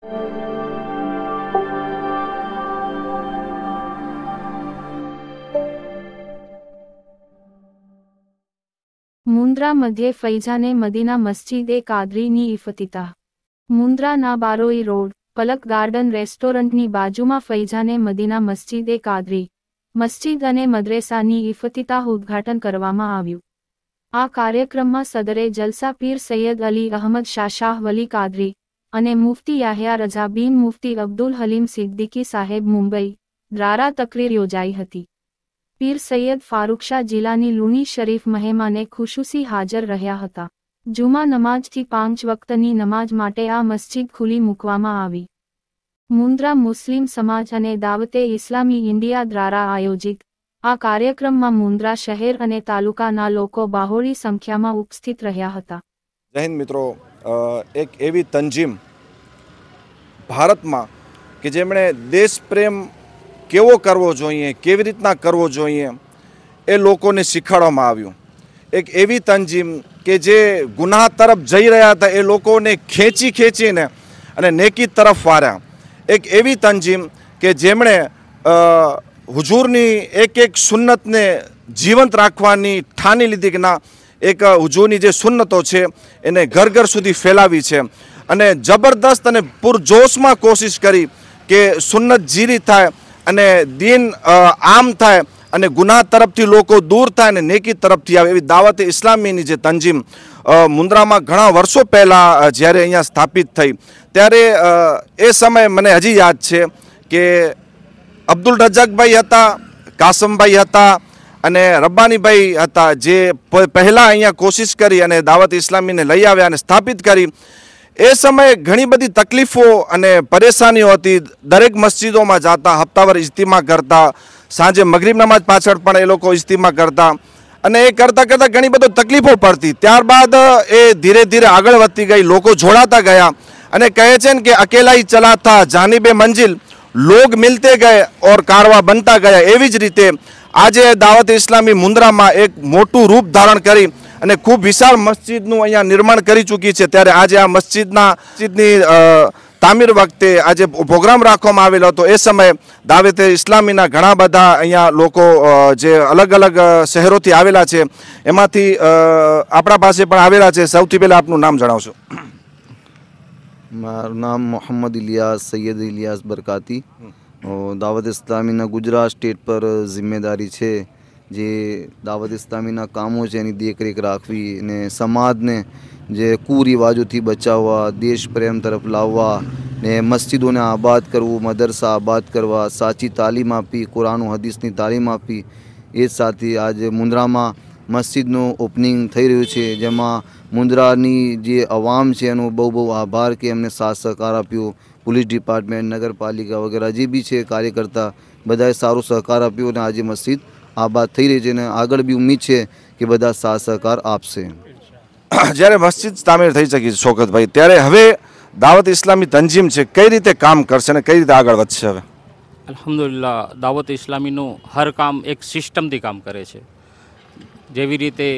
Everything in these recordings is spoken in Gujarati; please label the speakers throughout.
Speaker 1: મુન્દ્રા મધ્યે ફૈઝાને મદીના મસ્જિદ એ કાદરીની ઇફતિતાહ। મુન્દ્રાના બારોઈ રોડ પલક ગાર્ડન રેસ્ટોરન્ટની બાજુમાં ફૈઝાને મદીના મસ્જિદ એ કાદરી મસ્જિદ અને મદ્રેસાની ઇફતિતાહ ઉદ્ઘાટન કરવામાં આવ્યું। આ કાર્યક્રમમાં સદરે જલસા પીર સૈયદ અલી અહમદ શાહ વલી કાદરી અને મુફ્તી યાહ્યા રઝા બિન મુફ્તી અબ્દુલ હલીમ સિદ્દીકી સાહેબ મુંબઈ દ્વારા તકરીર યોજાઈ હતી। પીર સૈયદ ફારૂકશાહ જિલાની લુણી શરીફ મહેમાને ખુશૂસી હાજર રહ્યા હતા। જુમા નમાજથી 5 વક્તની નમાજ માટે આ મસ્જિદ ખુલ્લી મૂકવામાં આવી। મુન્દ્રા મુસ્લિમ સમાજ અને દાવતે ઇસ્લામી ઇન્ડિયા દ્વારા આયોજિત આ કાર્યક્રમમાં મુન્દ્રા શહેર અને તાલુકાના લોકો બહોળી સંખ્યામાં ઉપસ્થિત રહ્યા હતા।
Speaker 2: જય હિન્દ મિત્રો, એક એવી તંજીમ ભારતમાં કે જેમણે દેશ પ્રેમ કેવો કરવો જોઈએ, કેવી રીતના કરવો જોઈએ એ લોકોને શીખવાડવામાં આવ્યું। એક એવી તંજીમ કે જે ગુનાહ તરફ જઈ રહ્યા હતા એ લોકોને ખેંચીને અને નેકી તરફ વાર્યા। એક એવી તંજીમ કે જેમણે હુજૂરની એક સુન્નતને જીવંત રાખવાની ઠાની લીધી કે ના, એક હુજૂરની જે સુન્નતો છે એને ઘર ઘર સુધી ફેલાવી છે અને જબરદસ્ત અને પૂરજોશમાં કોશિશ કરી કે સુન્નત જીરી થાય અને દીન આમ થાય અને ગુનાહ તરફથી લોકો દૂર થાય અને નેકી તરફથી આવે। એવી દાવતે ઇસ્લામીની જે તંજીમ મુન્દ્રામાં ઘણા વર્ષો પહેલાં જ્યારે અહીંયા સ્થાપિત થઈ ત્યારે એ સમયે મને હજી યાદ છે કે અબ્દુલ રજાકભાઈ હતા, કાસમભાઈ હતા અને રબ્બાનીભાઈ હતા જે પહેલાં અહીંયા કોશિશ કરી અને દાવત ઇસ્લામીને લઈ આવ્યા અને સ્થાપિત કરી। એ સમયે ઘણી બધી તકલીફો અને પરેશાનીઓ હતી। દરેક મસ્જિદોમાં જતા, હપ્તાવાર ઇજ્તિમા કરતા, સાંજે મગરીબ નમાજ પાછળ પણ એ લોકો ઇજ્તિમા કરતા અને એ કરતાં ઘણી બધી તકલીફો પડતી। ત્યારબાદ એ ધીરે ધીરે આગળ વધતી ગઈ, લોકો જોડાતા ગયા અને કહે છે ને કે અકેલા ही चला था जानिबे मंजिल लोग मिलते गए और कारवा बनता गया। એવી જ રીતે આજે દાવત ઇસ્લામી મુન્દ્રામાં એક મોટું રૂપ ધારણ કરી અને ખૂબ વિશાળ મસ્જિદનું અહીંયા નિર્માણ કરી ચૂકી છે। ત્યારે આજે આ મસ્જિદની તામીર વખતે આજે પ્રોગ્રામ રાખવામાં આવેલો હતો। એ સમયે દાવતે ઇસ્લામીના ઘણા બધા અહીંયા લોકો જે અલગ અલગ શહેરોથી આવેલા છે એમાંથી આપણા પાસે પણ આવેલા છે। સૌથી પહેલાં આપનું નામ જણાવશો?
Speaker 3: મારું નામ મોહમ્મદ ઇલિયાસ સૈયદ ઇલિયાસ બરકાતી। દાવત ઇસ્લામીના ગુજરાત સ્ટેટ પર જિમ્મેદારી છે। જે દાવત ઇસ્લામીના કામો છે એની દેખરેખ રાખવી અને સમાજને જે કુરિવાજોથી બચાવવા, દેશ પ્રેમ તરફ લાવવા ને મસ્જિદોને આબાદ કરવું, મદરસા આબાદ કરવા, સાચી તાલીમ આપી, કુરાન હદીસની તાલીમ આપી। એ સાથે આજે મુન્દ્રામાં મસ્જિદનું ઓપનિંગ થઈ રહ્યું છે જેમાં મુન્દ્રાની જે અવામ છે એનો બહુ આભાર કે એમને સાથ સહકાર આપ્યો। પોલીસ ડિપાર્ટમેન્ટ, નગરપાલિકા વગેરે જે બી છે કાર્યકર્તા બધાએ સારો સહકાર આપ્યો અને આજે મસ્જિદ આબાદ થઈ રહી છે અને આગળ બી ઉમ્મીદ છે કે બધા સાથ સહકાર આપશે।
Speaker 2: જ્યારે મસ્જિદ તામીર થઈ શકી છે શોકતભાઈ, ત્યારે હવે દાવત ઇસ્લામી તંજીમ છે કઈ રીતે કામ કરશે અને કઈ રીતે આગળ વધશે? હવે
Speaker 4: અલ્હમ્દુલિલ્લાહ દાવત ઇસ્લામીનું હર કામ એક સિસ્ટમથી કામ કરે છે। જેવી રીતે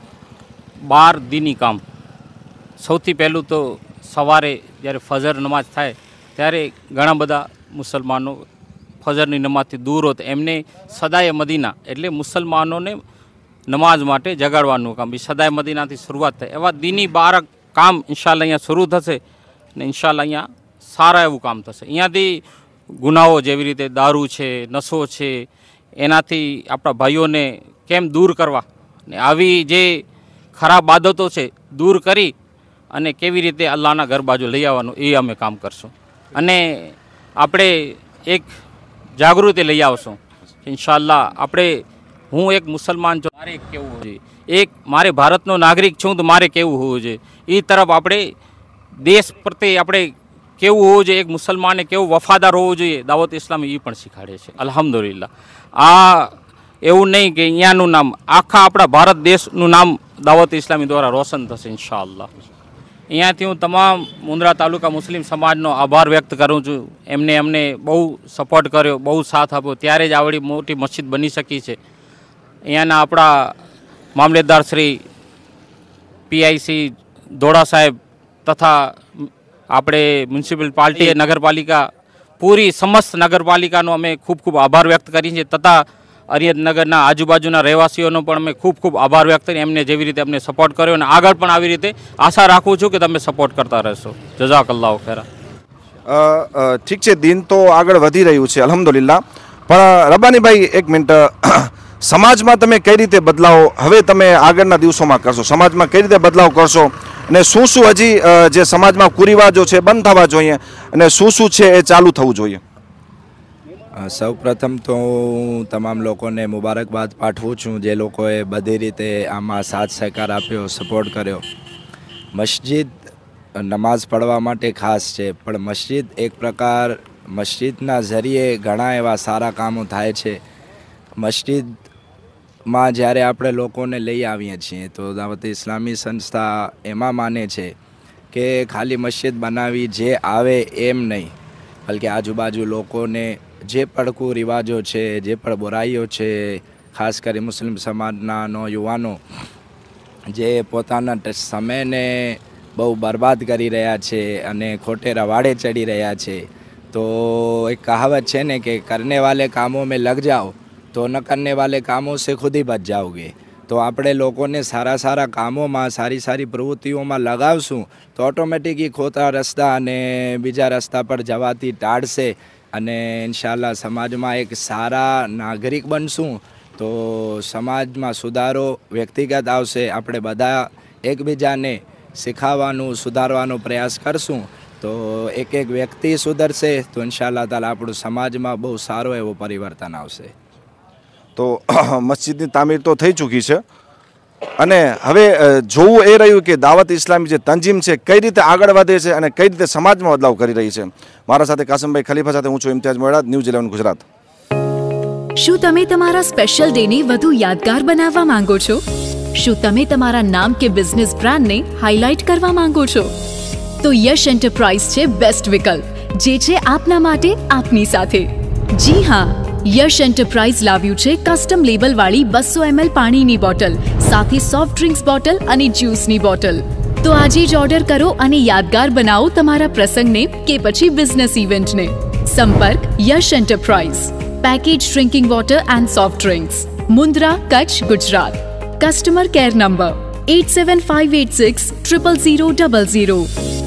Speaker 4: 12 દીની કામ, સૌથી પહેલું તો સવારે જ્યારે ફજર નમાજ થાય ત્યારે ઘણા બધા મુસલમાનો ફજરની નમાજથી દૂર હોત એમને સદાય મદીના એટલે મુસલમાનોને નમાજ માટે જગાડવાનું કામ બી સદાય મદીનાથી શરૂઆત થાય। એવા દીની 12 કામ ઇન્શાલ્લાહ અહીંયા શરૂ થશે ને ઇન્શાલ્લાહ અહીંયા સારા એવું કામ થશે। અહીંયાથી ગુનાઓ જેવી રીતે દારૂ છે, નશો છે, એનાથી આપણા ભાઈઓને કેમ દૂર કરવા ને આવી જે ખરાબ આદતો છે દૂર કરી અને કેવી રીતે અલ્લાહના ઘર બાજુ લઈ આવવાનું એ અમે કામ કરશું અને આપણે એક જાગૃતિ લઈ આવશું। ઇન્શાલ્લાહ આપણે હું એક મુસલમાન છું, મારે કેવું જોઈએ, એક મારે ભારતનો નાગરિક છું તો મારે કેવું હોવું જોઈએ એ તરફ આપણે દેશ પ્રત્યે આપણે કેવું હોવું જોઈએ, એક મુસલમાને કેવું વફાદાર હોવું જોઈએ દાવત ઇસ્લામી એ પણ શીખાડે છે। અલ્હમ્દુલિલ્લાહ આ એવું નહીં કે અહીંયાનું નામ આખા આપણા ભારત દેશનું નામ દાવત ઇસ્લામી દ્વારા રોશન થશે ઇન્શાઅલ્લાહ। અહીંયાથી હું તમામ મુન્દ્રા તાલુકા મુસ્લિમ સમાજનો આભાર વ્યક્ત કરું છું। અમને બહુ સપોર્ટ કર્યો, બહુ સાથ આપ્યો, ત્યારે જ આવડી મોટી મસ્જિદ બની શકી છે। અહીંયાના આપણા મામલેદાર શ્રી PIC ધોળા સાહેબ તથા આપણે મ્યુનિસિપાલિટી નગરપાલિકા પૂરી સમસ્ત નગરપાલિકાનો અમે ખૂબ ખૂબ આભાર વ્યક્ત કરીએ છીએ તથા અરિહંતનગરના આજુબાજુના રહેવાસીઓનો પણ અમે ખૂબ ખૂબ આભાર વ્યક્ત કરીએ એમને જેવી રીતે અમને સપોર્ટ કર્યો અને આગળ પણ આવી રીતે આશા રાખું છું કે તમે સપોર્ટ કરતા રહેશો. જઝાકલ્લાહ ખૈરા.
Speaker 2: ઠીક છે, દિન તો આગળ વધી રહ્યું છે અલ્હમ્દુલિલ્લાહ, પણ રબાનીભાઈ એક મિનિટ, સમાજમાં તમે કઈ રીતે બદલાવ હવે તમે આગળના દિવસોમાં કરશો, સમાજમાં કઈ રીતે બદલાવ કરશો અને શું શું હજી જે સમાજમાં કુરિવાજો છે બંધ થવા જોઈએ અને શું શું છે એ ચાલુ થવું જોઈએ?
Speaker 5: સૌ પ્રથમ તો હું તમામ લોકોને મુબારકબાદ પાઠવું છું જે લોકોએ બધી રીતે આમાં સાથ સહકાર આપ્યો, સપોર્ટ કર્યો. મસ્જિદ નમાઝ પઢવા માટે ખાસ છે, પણ મસ્જિદ એક પ્રકાર મસ્જિદના ઝરીએ ઘણા એવા સારા કામો થાય છે. મસ્જિદમાં જ્યારે આપણે લોકોને લઈ આવીએ છીએ તો દાવત ઇસ્લામી સંસ્થા એમાં માને છે કે ખાલી મસ્જિદ બનાવી જે આવે એમ નહીં, બલકે આજુબાજુ લોકોને જે પણ કુરિવાજો છે, જે પણ બુરાઈઓ છે, ખાસ કરી મુસ્લિમ સમાજના નોયુવાનો જે પોતાના સમયને બહુ બરબાદ કરી રહ્યા છે અને ખોટે રવાડે ચડી રહ્યા છે, તો એક કહાવત છે ને કે કરને વાલે કામો મેં લગ જાઓ તો ન કરને વાલે કામો સે ખુદ ही બચ જાઓગે. તો આપણે લોકોને સારા સારા કામોમાં, સારી સારી પ્રવૃત્તિઓમાં લગાવશું તો ઓટોમેટિક એ ખોટા રસ્તા અને બીજા રસ્તા પર જવાથી ટાળશે અને ઇન્શાલ્લાહ સમાજમાં એક સારા નાગરિક બનશું તો સમાજમાં સુધારો વ્યક્તિગત આવશે. આપણે બધા એકબીજાને શીખવવાનું, સુધારવાનો પ્રયાસ કરશું તો એક એક વ્યક્તિ સુધરશે તો ઇન્શાલ્લાહ તાલા આપણું સમાજમાં બહુ સારો એવો પરિવર્તન આવશે.
Speaker 2: તો મસ્જિદની તામીર તો થઈ ચૂકી છે અને હવે જોવું એ રહ્યું કે દાવત ઇસ્લામી જે તંજીમ છે કઈ રીતે આગળ વધે છે અને કઈ રીતે સમાજમાં બદલાવ કરી રહી છે. મારા સાથે કાસમભાઈ ખલીફા સાથે હું છું ઇમ્તિયાઝ મોયડા, ન્યૂઝ 11 ગુજરાત.
Speaker 6: શું તમે તમારા સ્પેશિયલ ડે ને વધુ યાદગાર બનાવવા માંગો છો? શું તમે તમારા નામ કે બિઝનેસ બ્રાન્ડને હાઇલાઇટ કરવા માંગો છો? તો યશ એન્ટરપ્રાઇઝ છે બેસ્ટ વિકલ્પ, જે છે આપના માટે આપની સાથે. જી હા, યશ એન્ટરપ્રાઇઝ લાવ્યું છે કસ્ટમ લેબલ વાળી 200 ml પાણીની બોટલ સાથે સોફ્ટ ડ્રિંક્સ બોટલ અને જ્યુસની બોટલ. તો આજે જ ઓર્ડર કરો અને યાદગાર બનાવો તમારા પ્રસંગને કે પછી બિઝનેસ ઇવેન્ટને. સંપર્ક Yash enterprise, package drinking water and soft drinks, Mundra, Kutch, Gujarat. Customer care number 87586 00000.